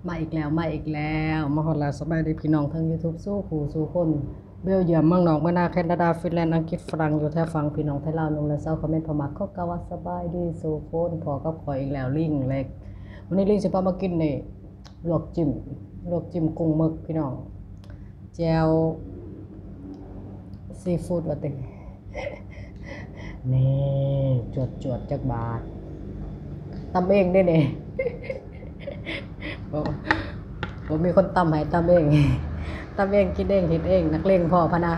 มาอีกแล้วมาฮอดแล้วสบายดีพี่น้องทั้ง YouTube สู้ผู้สู้คนเบลเยียมเมืองนอกเมืองนาแคนาดาฟินแลนด์อังกฤษฝรั่งอยู่แถวฝั่งพี่น้องไทยลาวนุ่มและเซาคอมเมนต์พอมักเขากะว่าสบายดีสู้คนพอกับข่อยอีกแล้วลิงเล็กวันนี้ลิงสิพามากินนี่ลวกจิ้มกุ้งหมึกพี่น้องแจ่วซีฟู้ดว่าตินี่จวดจักบาทตำเองได้นี่ ผมมีคนตำให้ตำเองตำเองกินเองเห็ดเองนักเลงพ่อพะนะ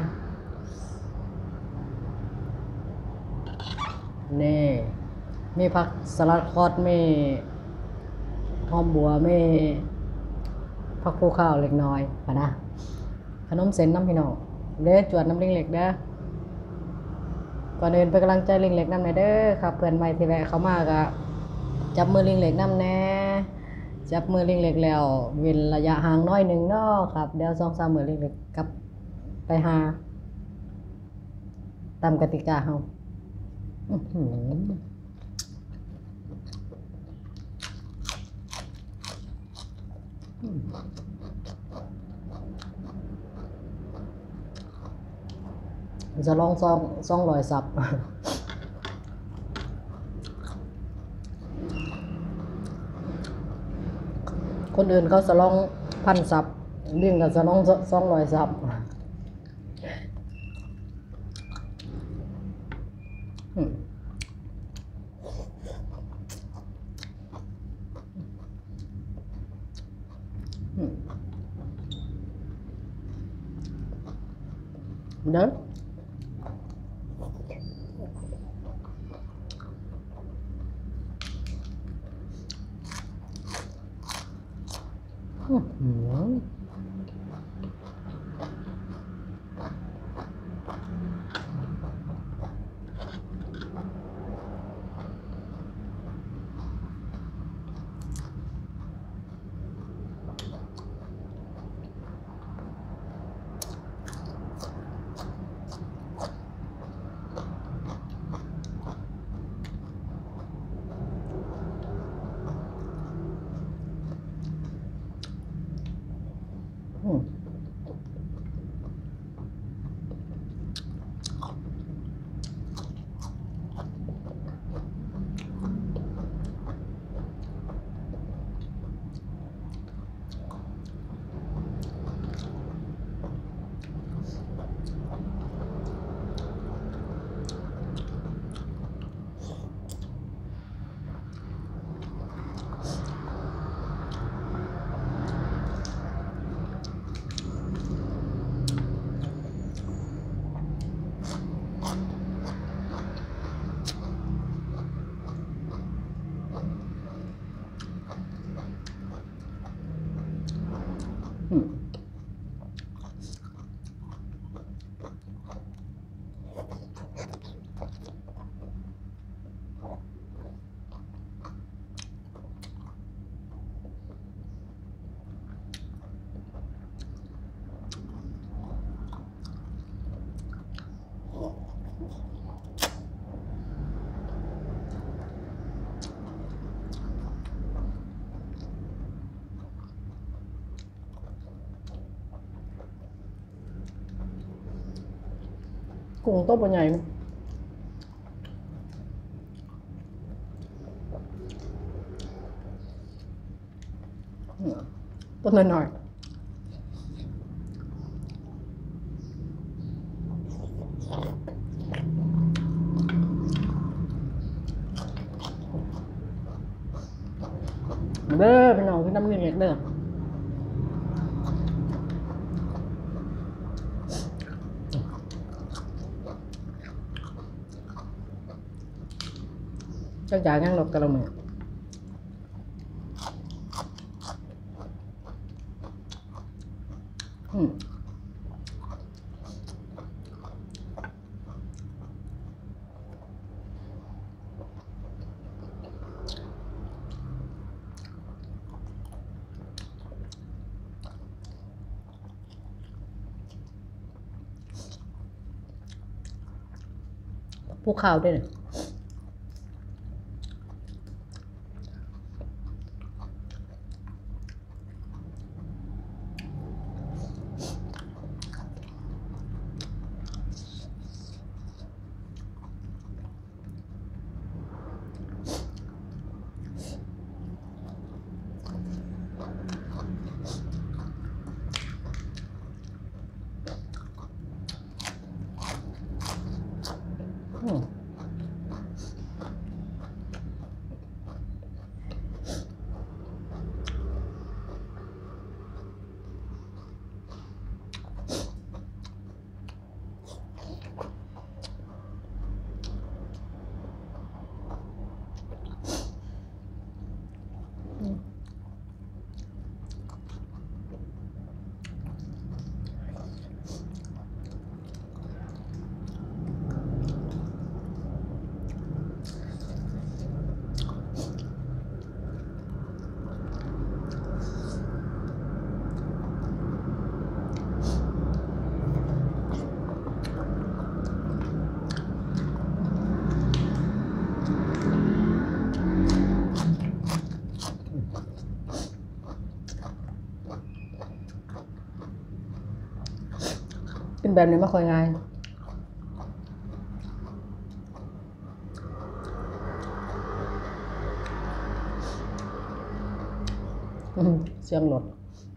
นี่มีผักสลัดคอสมีหอมบัวมีผักภูข้าวเล็กน้อยพะนะขนมเส้นน้ำพี่น้องเด้อจวดน้ำลิงเล็กเด้อก่อนอื่นเป็นกำลังใจลิงเล็กน้ำหน่อยเด้อครับเพื่อนใหม่ที่แวะเข้ามาก็จับมือลิงเล็กน้ำแน่จับมือลิงเล็กแล้วเว้นระยะห่างน้อยหนึ่งเนาะครับเดี๋ยว2-3 มื้อลิงเล็กกลับไปหาตามกติกาเฮาอื้อหือจะลอง200ซับคนอื่นเขาจะลอง1,000 ซับลิงก็จะลอง200 ซับอืมอืมเด้ออื้อหืออืมอืมกุ้งตัวบ่ใหญ่มั้ยตัวน้อยๆเด้อพี่น้องที่น้ำลิงเล็กเด้อจักจ่ายยังหลบกะละมื้ออืมภูเขาด้วยเนี่ยกินแบบนี้ไม่ค่อยง่ายเสียงรถ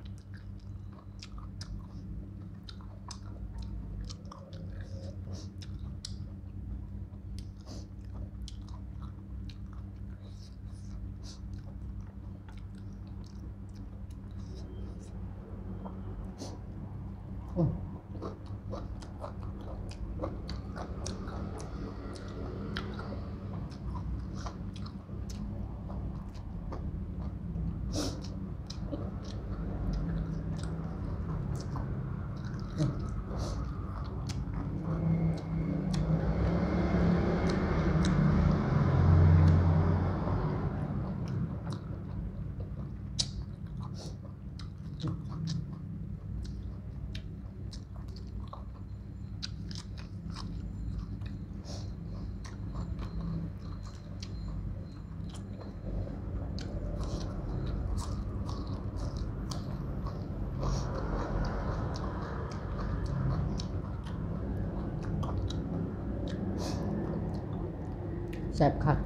แซ่บคัก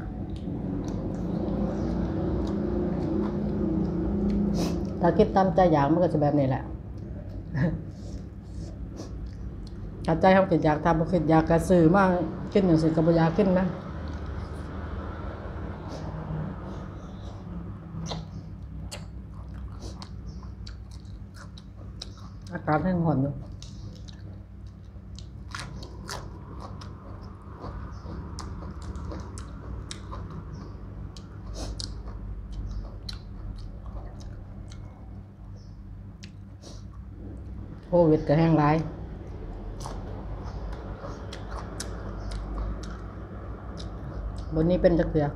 ถ้าคิดตามใจอยากมันก็จะแบบนี้แหละถ้าใจเขาคิดอยากทำมันคิดอยากกระสือมากขึ้นอย่างสิกระบอยากขึ้นนะอากาศแห้งหอนอยู่โควิดก็แห้งหลายบนนี้เป็นจักเทื่อ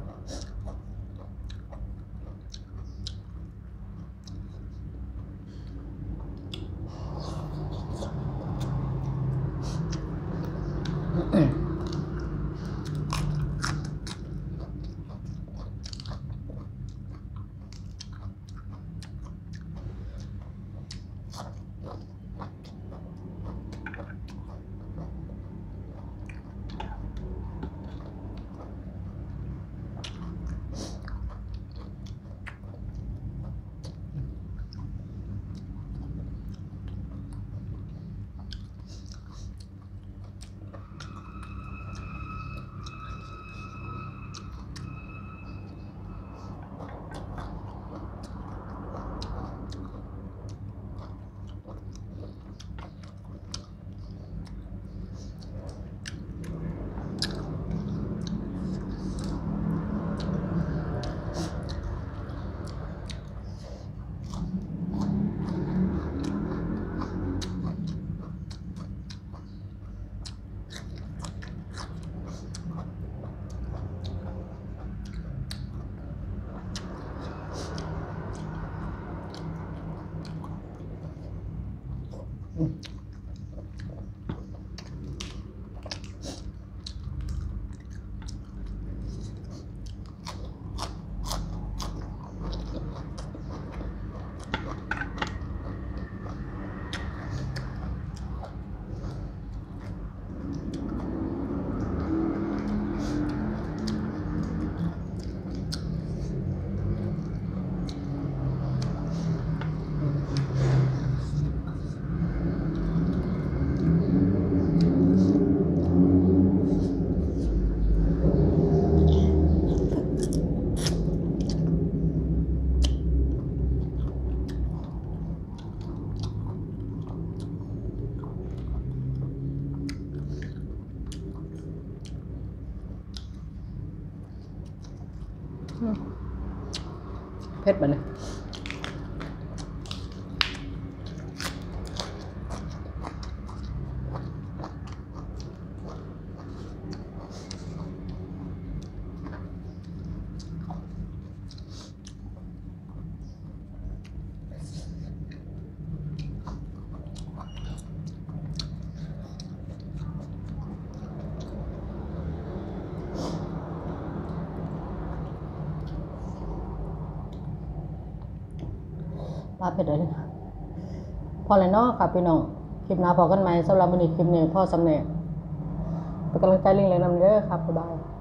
เผ็ดบ่เนี่ยปลาเผ็ดเลยพอเลยเนาะค่ะพี่น้องคลิปหน้าพอกันไหมสำหรับมื้อนี้คลิปนี้พ่อสำเร็จเป็นกำลังใจลิงเลยนำเด้อครับบ๊ายบาย